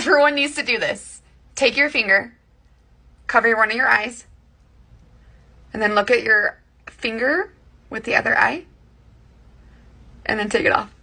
Everyone needs to do this. Take your finger, cover one of your eyes, and then look at your finger with the other eye, and then take it off.